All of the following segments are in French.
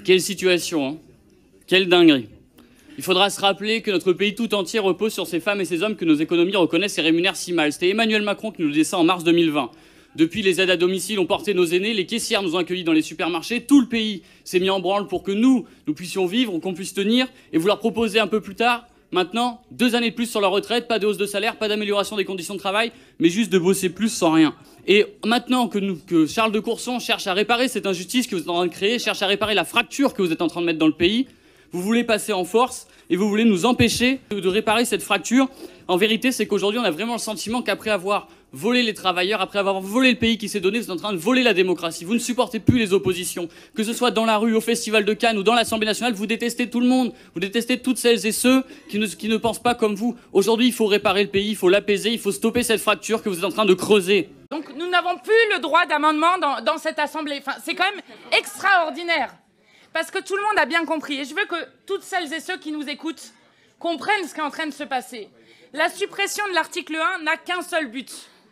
Quelle situation, hein? Quelle dinguerie. Il faudra se rappeler que notre pays tout entier repose sur ces femmes et ces hommes que nos économies reconnaissent et rémunèrent si mal. C'était Emmanuel Macron qui nous disait ça en mars 2020. Depuis, les aides à domicile ont porté nos aînés, les caissières nous ont accueillis dans les supermarchés, tout le pays s'est mis en branle pour que nous puissions vivre, qu'on puisse tenir, et vous leur proposez un peu plus tard, maintenant, 2 années de plus sur leur retraite, pas de hausse de salaire, pas d'amélioration des conditions de travail, mais juste de bosser plus sans rien. Et maintenant que Charles de Courson cherche à réparer cette injustice que vous êtes en train de créer, cherche à réparer la fracture que vous êtes en train de mettre dans le pays, vous voulez passer en force et vous voulez nous empêcher de réparer cette fracture. En vérité, c'est qu'aujourd'hui, on a vraiment le sentiment qu'après avoir volé les travailleurs, après avoir volé le pays qui s'est donné, vous êtes en train de voler la démocratie. Vous ne supportez plus les oppositions. Que ce soit dans la rue, au Festival de Cannes ou dans l'Assemblée nationale, vous détestez tout le monde. Vous détestez toutes celles et ceux qui ne pensent pas comme vous. Aujourd'hui, il faut réparer le pays, il faut l'apaiser, il faut stopper cette fracture que vous êtes en train de creuser. Donc nous n'avons plus le droit d'amendement dans cette Assemblée. Enfin, c'est quand même extraordinaire. Parce que tout le monde a bien compris. Et je veux que toutes celles et ceux qui nous écoutent comprennent ce qui est en train de se passer. La suppression de l'article 1 n'a qu'un seul but.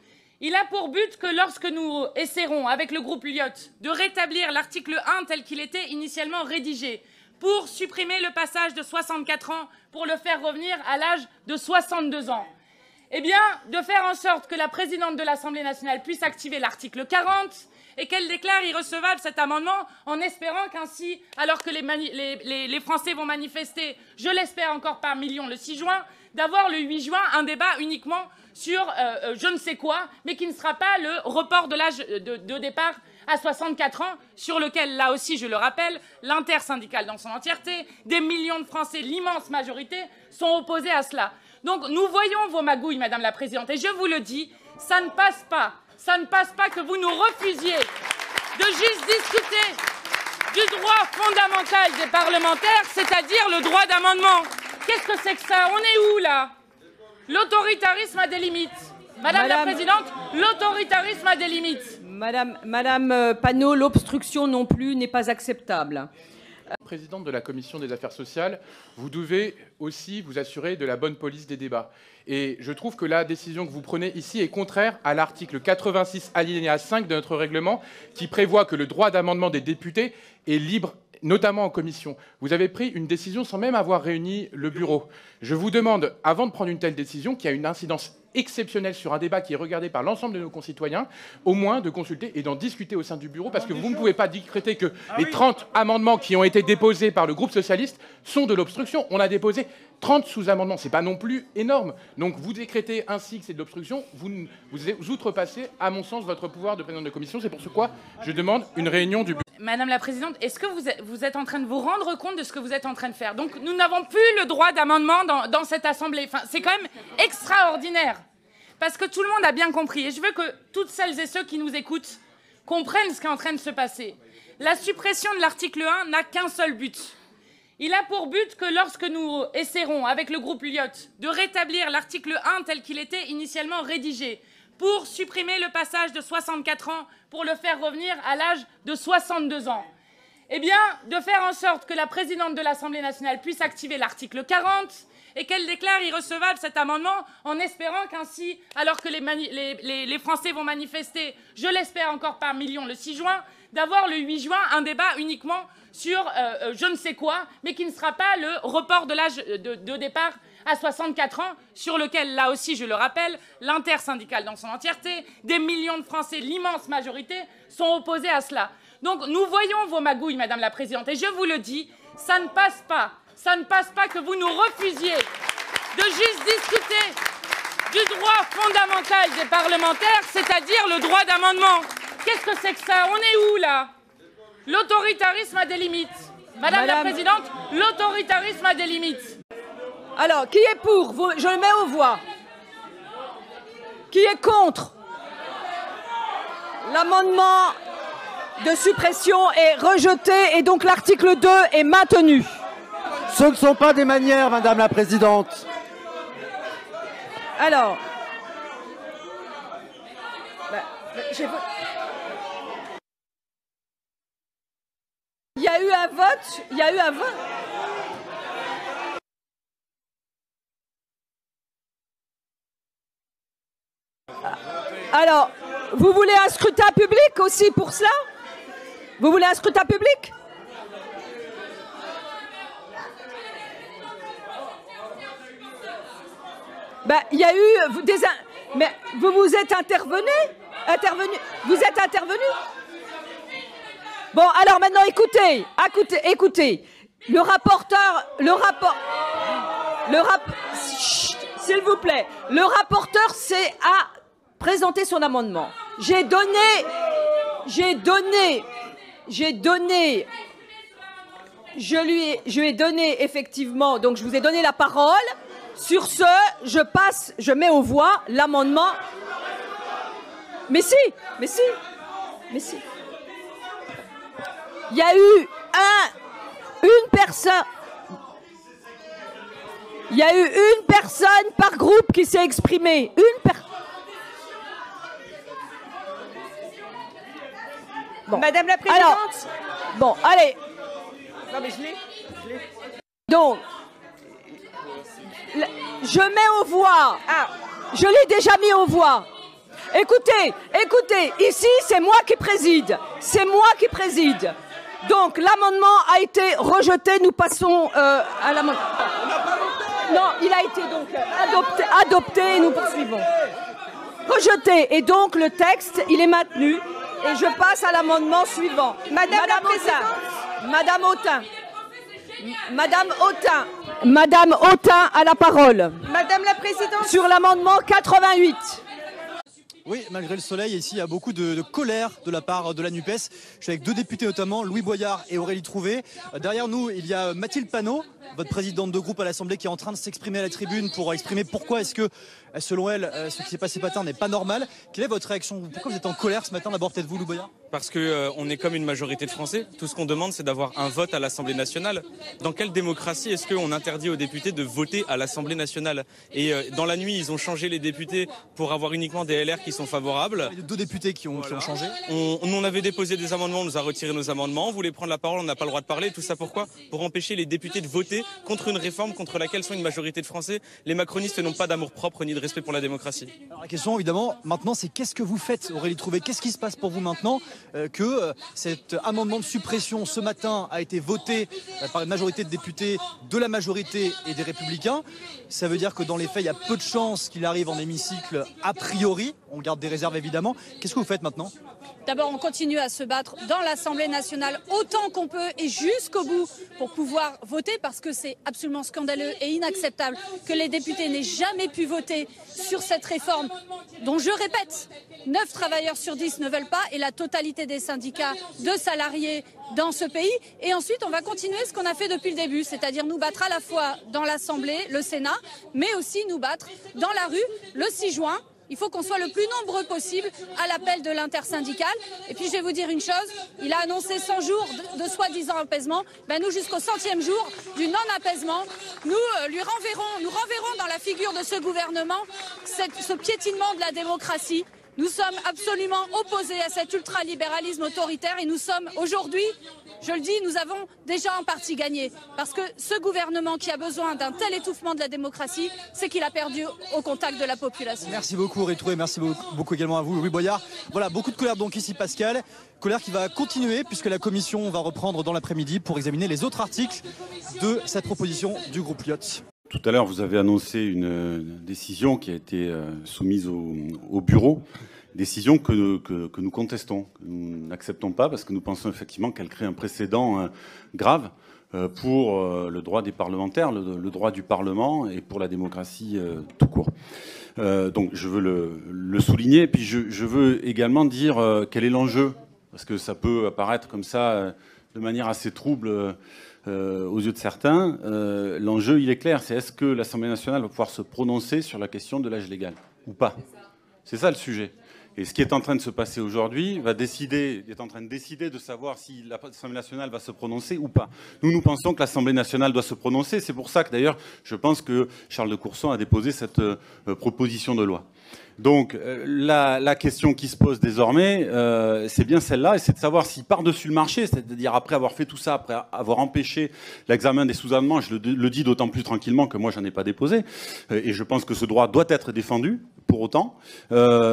Il a pour but que lorsque nous essaierons, avec le groupe Lyotte, de rétablir l'article 1 tel qu'il était initialement rédigé, pour supprimer le passage de 64 ans, pour le faire revenir à l'âge de 62 ans, eh bien, de faire en sorte que la présidente de l'Assemblée nationale puisse activer l'article 40 et qu'elle déclare irrecevable cet amendement en espérant qu'ainsi, alors que les Français vont manifester, je l'espère encore par millions le 6 juin, d'avoir le 8 juin un débat uniquement sur je ne sais quoi, mais qui ne sera pas le report de l'âge de départ à 64 ans, sur lequel, là aussi, je le rappelle, l'intersyndicale dans son entièreté, des millions de Français, l'immense majorité, sont opposés à cela. Donc nous voyons vos magouilles, Madame la Présidente, et je vous le dis, ça ne passe pas. Ça ne passe pas que vous nous refusiez de juste discuter du droit fondamental des parlementaires, c'est-à-dire le droit d'amendement. Qu'est-ce que c'est que ça? On est où, là? L'autoritarisme a des limites. Madame la Présidente, l'autoritarisme a des limites. Madame Panot, l'obstruction non plus n'est pas acceptable. Présidente de la Commission des affaires sociales, vous devez aussi vous assurer de la bonne police des débats. Et je trouve que la décision que vous prenez ici est contraire à l'article 86 alinéa 5 de notre règlement qui prévoit que le droit d'amendement des députés est libre, notamment en commission. Vous avez pris une décision sans même avoir réuni le bureau. Je vous demande, avant de prendre une telle décision, qui a une incidence exceptionnelle sur un débat qui est regardé par l'ensemble de nos concitoyens, au moins de consulter et d'en discuter au sein du bureau, parce que vous ne pouvez pas décréter que les 30 amendements qui ont été déposés par le groupe socialiste sont de l'obstruction. On a déposé 30 sous-amendements, c'est pas non plus énorme. Donc vous décrétez ainsi que c'est de l'obstruction, vous outrepassez, à mon sens, votre pouvoir de président de commission. C'est pour ce quoi je demande une réunion du bureau. Madame la Présidente, est-ce que vous êtes en train de vous rendre compte de ce que vous êtes en train de faire? Donc nous n'avons plus le droit d'amendement dans cette Assemblée. Enfin, c'est quand même extraordinaire. Parce que tout le monde a bien compris. Et je veux que toutes celles et ceux qui nous écoutent comprennent ce qui est en train de se passer. La suppression de l'article 1 n'a qu'un seul but. Il a pour but que lorsque nous essaierons, avec le groupe Lyotte, de rétablir l'article 1 tel qu'il était initialement rédigé, pour supprimer le passage de 64 ans, pour le faire revenir à l'âge de 62 ans, eh bien, de faire en sorte que la présidente de l'Assemblée nationale puisse activer l'article 40 et qu'elle déclare irrecevable cet amendement en espérant qu'ainsi, alors que les Français vont manifester, je l'espère encore par millions le 6 juin, d'avoir le 8 juin un débat uniquement sur je ne sais quoi, mais qui ne sera pas le report de l'âge de départ à 64 ans, sur lequel, là aussi, je le rappelle, l'intersyndicale dans son entièreté, des millions de Français, l'immense majorité, sont opposés à cela. Donc nous voyons vos magouilles, Madame la Présidente, et je vous le dis, ça ne passe pas. Ça ne passe pas que vous nous refusiez de juste discuter du droit fondamental des parlementaires, c'est-à-dire le droit d'amendement. Qu'est-ce que c'est que ça? On est où, là? L'autoritarisme a des limites. Madame la Présidente, l'autoritarisme a des limites. Alors, qui est pour? Je le mets aux voix. Qui est contre? L'amendement de suppression est rejeté et donc l'article 2 est maintenu. Ce ne sont pas des manières, Madame la Présidente. Alors, il y a eu un vote. Il y a eu un vote. Alors, vous voulez un scrutin public aussi pour cela? Vous voulez un scrutin public? Ben, il y a eu des... Mais vous êtes intervenu. Vous êtes intervenu. Bon, alors maintenant, écoutez. Le rapporteur... S'il vous plaît. Le rapporteur a présenté son amendement. Je lui ai donné effectivement, donc je vous ai donné la parole. Sur ce, je mets aux voix l'amendement. Mais si. Il y a eu une personne. Il y a eu une personne par groupe qui s'est exprimée. Bon. Madame la Présidente. Alors, bon, allez. Non mais je l'ai. Donc, je mets aux voix. Ah. Je l'ai déjà mis aux voix. Écoutez, ici c'est moi qui préside. Donc l'amendement a été rejeté. Nous passons à l'amendement. Non, il a été donc adopté et nous poursuivons. Rejeté. Et donc le texte, il est maintenu. Et je passe à l'amendement suivant. Madame Autain a la parole. Madame la Présidente. Sur l'amendement 88. Oui, malgré le soleil, ici, il y a beaucoup de colère de la part de la NUPES. Je suis avec deux députés notamment, Louis Boyard et Aurélie Trouvé. Derrière nous, il y a Mathilde Panot, votre présidente de groupe à l'Assemblée, qui est en train de s'exprimer à la tribune pour exprimer pourquoi est-ce que, selon elle, ce qui s'est passé ce matin n'est pas normal. Quelle est votre réaction? Pourquoi vous êtes en colère ce matin? D'abord, peut-être vous, Louis Boyard? Parce qu'on est comme une majorité de Français. Tout ce qu'on demande, c'est d'avoir un vote à l'Assemblée nationale. Dans quelle démocratie est-ce qu'on interdit aux députés de voter à l'Assemblée nationale? Et dans la nuit, ils ont changé les députés pour avoir uniquement des LR qui sont favorables. Il y a deux députés qui ont changé. On avait déposé des amendements, on nous a retiré nos amendements. On voulait prendre la parole, on n'a pas le droit de parler. Tout ça pourquoi? Pour empêcher les députés de voter contre une réforme contre laquelle sont une majorité de Français. Les macronistes n'ont pas d'amour propre ni de respect pour la démocratie. Alors, la question, évidemment, maintenant, c'est qu'est-ce que vous faites, Aurélie Trouvé? Qu'est-ce qui se passe pour vous maintenant que cet amendement de suppression ce matin a été voté par une majorité de députés de la majorité et des Républicains? Ça veut dire que dans les faits, il y a peu de chances qu'il arrive en hémicycle a priori. On garde des réserves évidemment. Qu'est-ce que vous faites maintenant? D'abord, on continue à se battre dans l'Assemblée nationale autant qu'on peut et jusqu'au bout pour pouvoir voter, parce que c'est absolument scandaleux et inacceptable que les députés n'aient jamais pu voter sur cette réforme dont, je répète, 9 travailleurs sur 10 ne veulent pas et la totalité des syndicats de salariés dans ce pays. Et ensuite, on va continuer ce qu'on a fait depuis le début, c'est-à-dire nous battre à la fois dans l'Assemblée, le Sénat, mais aussi nous battre dans la rue le 6 juin. Il faut qu'on soit le plus nombreux possible à l'appel de l'intersyndicale. Et puis je vais vous dire une chose, il a annoncé 100 jours de soi-disant apaisement. Ben nous, jusqu'au 100e jour du non-apaisement, nous renverrons dans la figure de ce gouvernement ce piétinement de la démocratie. Nous sommes absolument opposés à cet ultralibéralisme autoritaire et nous sommes aujourd'hui, je le dis, nous avons déjà en partie gagné. Parce que ce gouvernement qui a besoin d'un tel étouffement de la démocratie, c'est qu'il a perdu au contact de la population. Merci beaucoup, Aurélie Trouvé. Merci beaucoup également à vous, Louis Boyard. Voilà, beaucoup de colère donc ici, Pascal. Colère qui va continuer puisque la commission va reprendre dans l'après-midi pour examiner les autres articles de cette proposition du groupe Lyotte. Tout à l'heure, vous avez annoncé une décision qui a été soumise au bureau, décision que nous contestons, que nous n'acceptons pas parce que nous pensons effectivement qu'elle crée un précédent grave pour le droit des parlementaires, le droit du Parlement et pour la démocratie tout court. Donc je veux le souligner, et puis je veux également dire quel est l'enjeu, parce que ça peut apparaître comme ça de manière assez trouble aux yeux de certains. L'enjeu, il est clair, c'est est-ce que l'Assemblée nationale va pouvoir se prononcer sur la question de l'âge légal ou pas? C'est ça le sujet. Et ce qui est en train de se passer aujourd'hui est en train de décider de savoir si l'Assemblée nationale va se prononcer ou pas. Nous pensons que l'Assemblée nationale doit se prononcer. C'est pour ça que d'ailleurs, je pense que Charles de Courson a déposé cette proposition de loi. Donc la question qui se pose désormais, c'est bien celle-là, et c'est de savoir si par-dessus le marché, c'est-à-dire après avoir fait tout ça, après avoir empêché l'examen des sous-amendements, je le dis d'autant plus tranquillement que moi j'en ai pas déposé, et je pense que ce droit doit être défendu pour autant,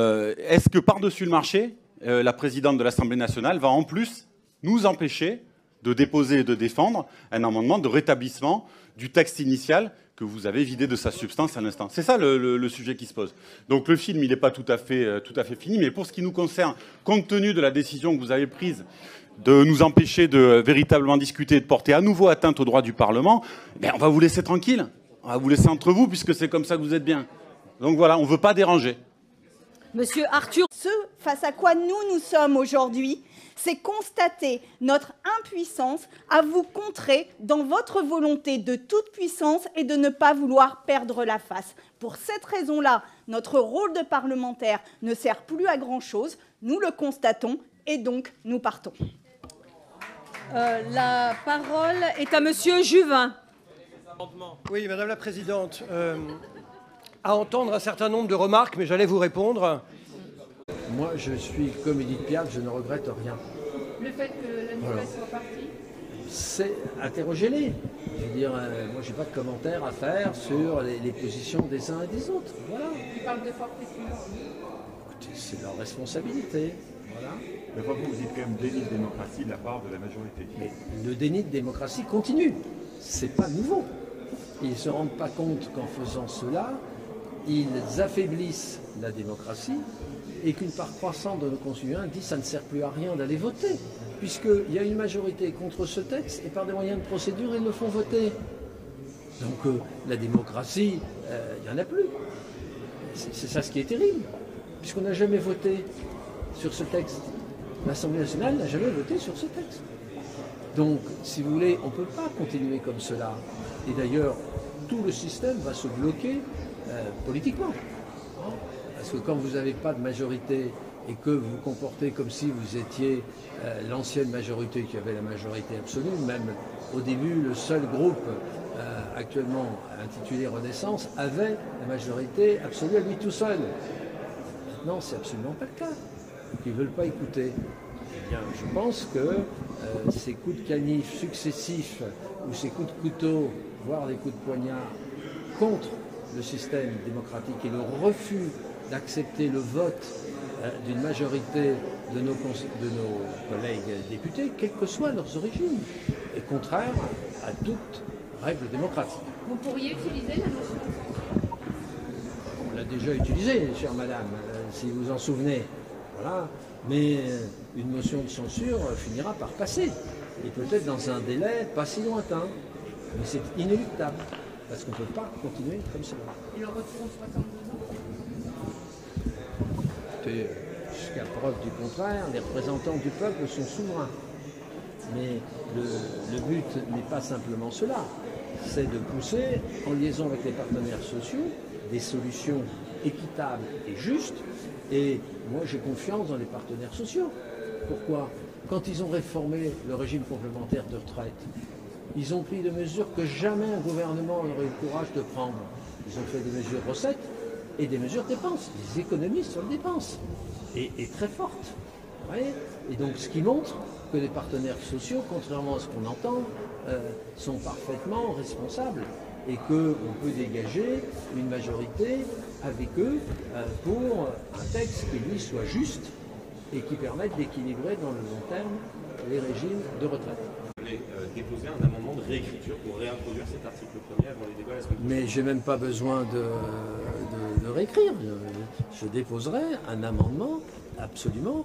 est-ce que par-dessus le marché, la présidente de l'Assemblée nationale va en plus nous empêcher de déposer et de défendre un amendement de rétablissement du texte initial que vous avez vidé de sa substance à l'instant. C'est ça le sujet qui se pose. Donc le film, il n'est pas tout à fait fini, mais pour ce qui nous concerne, compte tenu de la décision que vous avez prise de nous empêcher de véritablement discuter et de porter à nouveau atteinte aux droits du Parlement, on va vous laisser tranquille. On va vous laisser entre vous, puisque c'est comme ça que vous êtes bien. Donc voilà, on ne veut pas déranger. Monsieur Arthur. Ce face à quoi nous sommes aujourd'hui, c'est constater notre impuissance à vous contrer dans votre volonté de toute puissance et de ne pas vouloir perdre la face. Pour cette raison-là, notre rôle de parlementaire ne sert plus à grand-chose. Nous le constatons et donc nous partons. La parole est à Monsieur Juvin. Oui, Madame la Présidente, à entendre un certain nombre de remarques, mais j'allais vous répondre. Moi, je suis comme Edith Piaf, je ne regrette rien. Le fait que la nouvelle soit partie, c'est interrogez-les. Je veux dire, moi, j'ai pas de commentaires à faire sur les positions des uns et des autres. Voilà. ils parlent de forte Écoutez, c'est leur responsabilité. Voilà. Mais vous dites quand même déni de démocratie de la part de la majorité. Mais le déni de démocratie continue. C'est pas nouveau. Ils ne se rendent pas compte qu'en faisant cela, ils affaiblissent la démocratie et qu'une part croissante de nos concitoyens dit que ça ne sert plus à rien d'aller voter, puisqu'il y a une majorité contre ce texte et par des moyens de procédure, ils le font voter. Donc la démocratie, il n'y en a plus. C'est ça ce qui est terrible, puisqu'on n'a jamais voté sur ce texte. L'Assemblée nationale n'a jamais voté sur ce texte. Donc, si vous voulez, on ne peut pas continuer comme cela. Et d'ailleurs, tout le système va se bloquer politiquement. Parce que quand vous n'avez pas de majorité et que vous vous comportez comme si vous étiez l'ancienne majorité qui avait la majorité absolue, même au début, le seul groupe actuellement intitulé Renaissance avait la majorité absolue à lui tout seul. Maintenant, c'est absolument pas le cas. Ils ne veulent pas écouter. Eh bien, je pense que ces coups de canif successifs ou ces coups de couteau, voire des coups de poignard contre le système démocratique et le refus d'accepter le vote d'une majorité de nos collègues députés, quelles que soient leurs origines, est contraire à toute règle démocratique. Vous pourriez utiliser la notion? On l'a déjà utilisée, chère madame, si vous vous en souvenez. Voilà. Mais une motion de censure finira par passer, et peut-être dans un délai pas si lointain. Mais c'est inéluctable, parce qu'on ne peut pas continuer comme cela. Et le retour aux 72 ans? Jusqu'à preuve du contraire, les représentants du peuple sont souverains. Mais le but n'est pas simplement cela, c'est de pousser, en liaison avec les partenaires sociaux, des solutions équitables et justes. Et moi, j'ai confiance dans les partenaires sociaux. Pourquoi? Quand ils ont réformé le régime complémentaire de retraite, ils ont pris des mesures que jamais un gouvernement n'aurait eu le courage de prendre. Ils ont fait des mesures recettes et des mesures dépenses, des économies sur les dépenses, et très fortes. Vous voyez? Et donc, ce qui montre que les partenaires sociaux, contrairement à ce qu'on entend, sont parfaitement responsables et qu'on peut dégager une majorité avec eux pour un texte qui, lui, soit juste et qui permette d'équilibrer dans le long terme les régimes de retraite. Vous voulez déposer un amendement de réécriture pour réintroduire cet article 1er avant les débats la semaine prochaine. Mais je n'ai même pas besoin de réécrire. Je déposerai un amendement absolument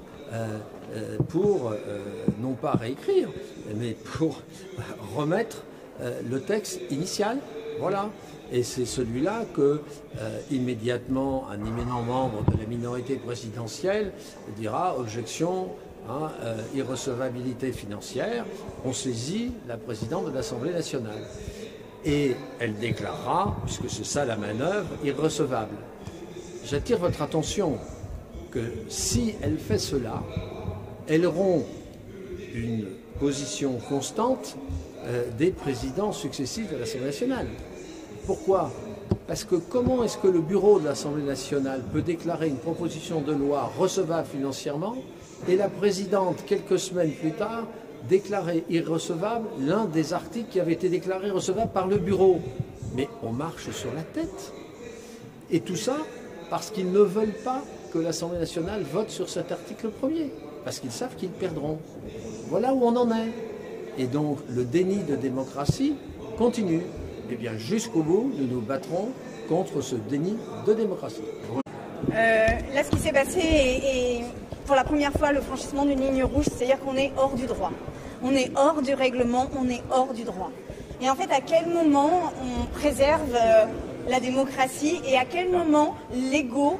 pour non pas réécrire, mais pour remettre le texte initial. Voilà. Et c'est celui-là que, immédiatement, un éminent membre de la minorité présidentielle dira objection, irrecevabilité financière. On saisit la présidente de l'Assemblée nationale. Et elle déclarera, puisque c'est ça la manœuvre, irrecevable. J'attire votre attention que si elle fait cela, elle rompt une position constante des présidents successifs de l'Assemblée nationale. Pourquoi? Parce que comment est-ce que le bureau de l'Assemblée nationale peut déclarer une proposition de loi recevable financièrement et la présidente, quelques semaines plus tard, déclarer irrecevable l'un des articles qui avait été déclaré recevable par le bureau? Mais on marche sur la tête. Et tout ça parce qu'ils ne veulent pas que l'Assemblée nationale vote sur cet article premier, parce qu'ils savent qu'ils perdront. Voilà où on en est. Et donc le déni de démocratie continue. Eh bien, jusqu'au bout, nous nous battrons contre ce déni de démocratie. Là, ce qui s'est passé est pour la première fois le franchissement d'une ligne rouge, c'est-à-dire qu'on est hors du droit. On est hors du règlement, on est hors du droit. Et en fait, à quel moment on préserve la démocratie et à quel moment l'ego,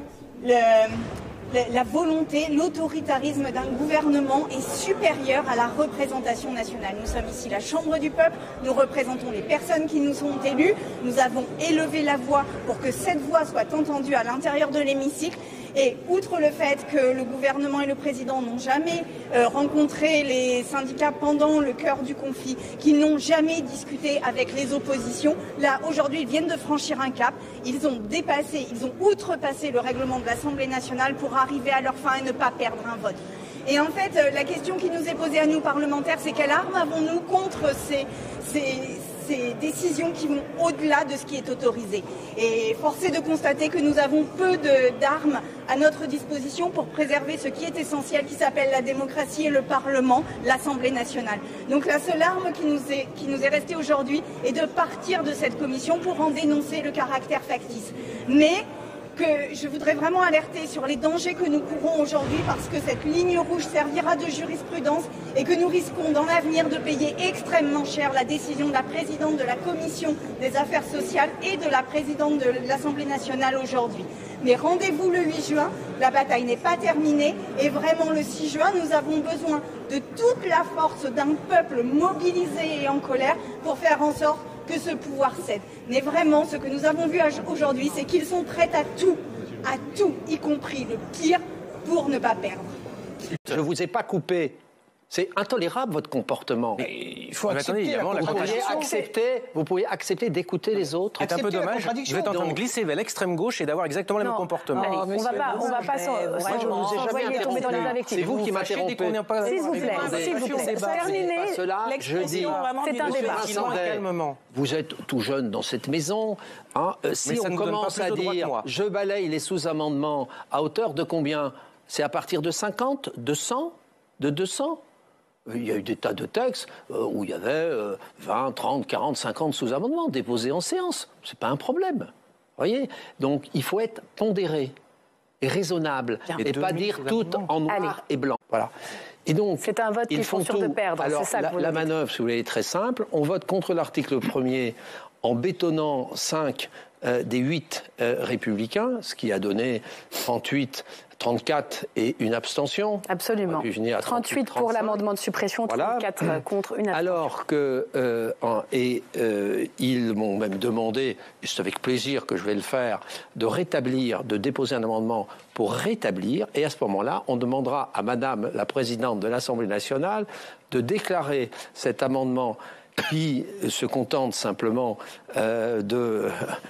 la volonté, l'autoritarisme d'un gouvernement est supérieur à la représentation nationale. Nous sommes ici la Chambre du peuple, nous représentons les personnes qui nous sont élues, nous avons élevé la voix pour que cette voix soit entendue à l'intérieur de l'hémicycle. Et outre le fait que le gouvernement et le président n'ont jamais rencontré les syndicats pendant le cœur du conflit, qu'ils n'ont jamais discuté avec les oppositions, là aujourd'hui ils viennent de franchir un cap, ils ont outrepassé le règlement de l'Assemblée nationale pour arriver à leur fin et ne pas perdre un vote. Et en fait, la question qui nous est posée à nous parlementaires, c'est quelle arme avons-nous contre ces décisions qui vont au-delà de ce qui est autorisé. Et force est de constater que nous avons peu d'armes à notre disposition pour préserver ce qui est essentiel, qui s'appelle la démocratie et le Parlement, l'Assemblée nationale. Donc la seule arme qui nous est restée aujourd'hui est de partir de cette commission pour en dénoncer le caractère factice. Mais que je voudrais vraiment alerter sur les dangers que nous courons aujourd'hui parce que cette ligne rouge servira de jurisprudence et que nous risquons dans l'avenir de payer extrêmement cher la décision de la présidente de la Commission des affaires sociales et de la présidente de l'Assemblée nationale aujourd'hui. Mais rendez-vous le 8 juin, la bataille n'est pas terminée et vraiment le 6 juin, nous avons besoin de toute la force d'un peuple mobilisé et en colère pour faire en sorte que ce pouvoir cède. Mais vraiment, ce que nous avons vu aujourd'hui, c'est qu'ils sont prêts à tout, y compris le pire, pour ne pas perdre. Je ne vous ai pas coupé. C'est intolérable votre comportement. Mais il faut accepter vous pourriez accepter d'écouter les autres. C'est un peu dommage. Vous êtes en train de glisser vers l'extrême gauche et d'avoir exactement le même comportement. On va pas s'envoyer tomber dans les invectives. C'est vous qui m'interrompez. S'il vous plaît, terminez l'expression. C'est un débat. Vous êtes tout jeune dans cette maison. Si on commence à dire je balaye les sous-amendements à hauteur de combien? C'est à partir de 50, de 100, de 200? Il y a eu des tas de textes où il y avait 20, 30, 40, 50 sous-amendements déposés en séance. Ce n'est pas un problème. Voyez? Donc il faut être pondéré et raisonnable et pas dire tout en noir et blanc. Voilà. Et donc, c'est un vote qu'ils sont sûrs de perdre. Alors, ça la manœuvre, si vous voulez, est très simple. On vote contre l'article 1er en bétonnant 5 des 8 républicains, ce qui a donné 38, 34 et une abstention. Absolument. 38 pour l'amendement de suppression, 34 contre une abstention. Alors que ils m'ont même demandé, et c'est avec plaisir que je vais le faire, de déposer un amendement pour rétablir. Et à ce moment-là, on demandera à Madame la Présidente de l'Assemblée nationale de déclarer cet amendement qui se contente simplement de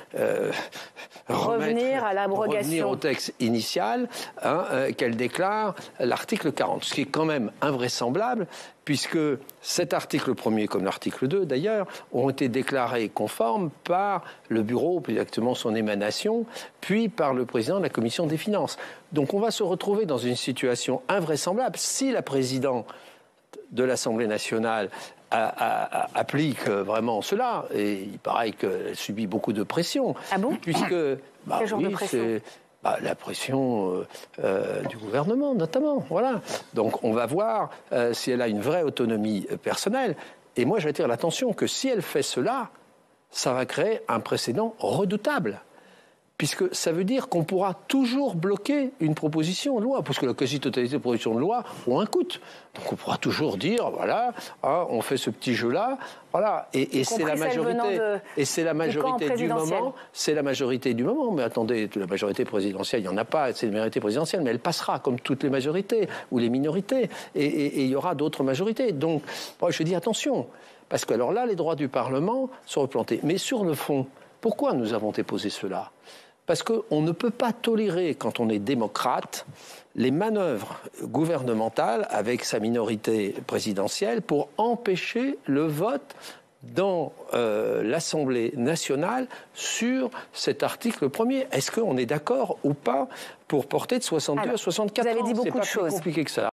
revenir au texte initial, qu'elle déclare l'article 40, ce qui est quand même invraisemblable, puisque cet article 1er, comme l'article 2 d'ailleurs, ont été déclarés conformes par le bureau, plus exactement son émanation, puis par le président de la Commission des finances. Donc on va se retrouver dans une situation invraisemblable si la présidente de l'Assemblée nationale applique vraiment cela, et il paraît qu'elle subit beaucoup de pression. Ah bon? Puisque, quel genre de pression? La pression du gouvernement, notamment. Voilà. Donc on va voir si elle a une vraie autonomie personnelle. Et moi, j'attire l'attention que si elle fait cela, ça va créer un précédent redoutable. Puisque ça veut dire qu'on pourra toujours bloquer une proposition de loi, parce que la quasi-totalité des propositions de loi ont un coût. Donc on pourra toujours dire, voilà, on fait ce petit jeu-là, voilà, et c'est la majorité. Et c'est la majorité du moment. C'est la majorité du moment. Mais attendez, la majorité présidentielle, il n'y en a pas, c'est la majorité présidentielle, mais elle passera comme toutes les majorités, ou les minorités, et il y aura d'autres majorités. Donc, moi, je dis attention, parce que alors là, les droits du Parlement sont replantés. Mais sur le fond, pourquoi nous avons déposé cela ? Parce qu'on ne peut pas tolérer, quand on est démocrate, les manœuvres gouvernementales avec sa minorité présidentielle pour empêcher le vote dans l'Assemblée nationale sur cet article 1er. Est-ce qu'on est d'accord ou pas pour porter de 62 à 64 ans? Vous avez dit beaucoup de choses. C'est pas plus compliqué que ça.